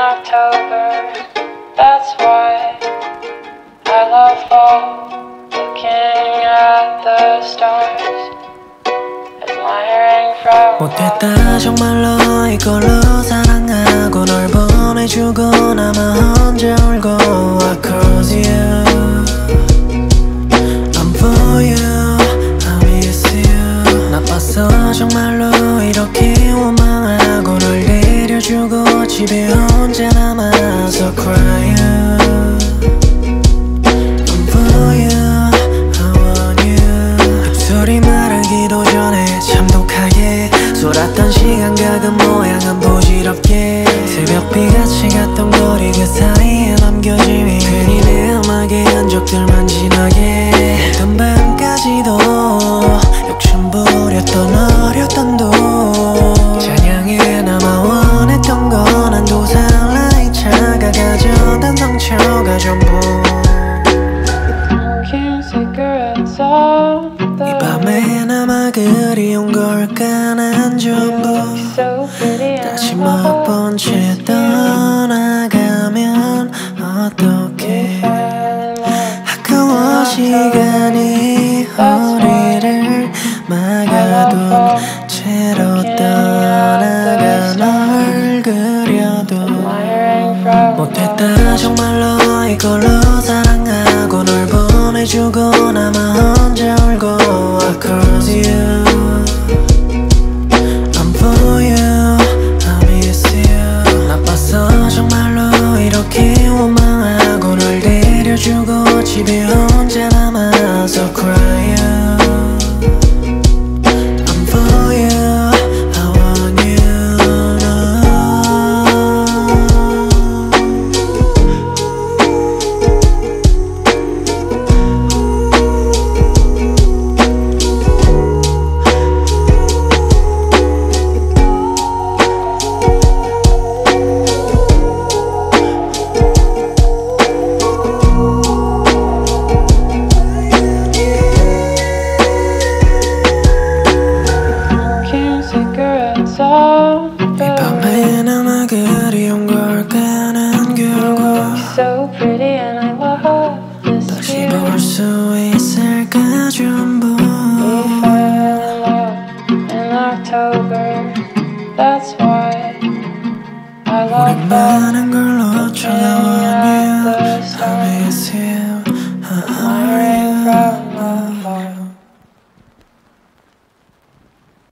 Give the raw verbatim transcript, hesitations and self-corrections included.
October. That's why I love fall, looking at the stars, admiring from 못했다 정말로 이걸로 사랑하고 널 보내주고 나만 혼자 울고 I cause you I'm for you I miss you 나빴어 정말로 이렇게 원망하고 널 데려주고 집에 혼자 남아서 cry you I'm for you I want you 입술이 마르기도 전에 참 독하게 쏟았던 시간 가끔 모양은 부질없게 새벽비같이 갔던 거리 그 사이에 남겨짐이 괜히 내 음악의 흔적들만 진하게 어떤 밤까지도 욕심부렸던 어렸던 도 찬양에 남아 원했던 건 한두 살라이 차가 가져던 상처가 전부 이 밤에 남아 그리운 걸까 난 전부 다시 못 본 채 떠나가면 어떡해 아까워 시간이 우리를 막아둔 채로 떠나가 널 그려도 못했다 정말로 이걸로 사랑하고 널 보내주고 나만 혼자 울고 I cause you I'm for you I miss you 나빴어 정말로 이렇게 원망하고 널 데려주고 집에 혼자 남아서 cry you I'm for you I want you 이 밤에 남아 그리운 걸까 난 결국 so pretty and I love this 다시 볼 수 있을까 전부 We fell in love in October. That's why I love 우리 많은 걸로 쳐다와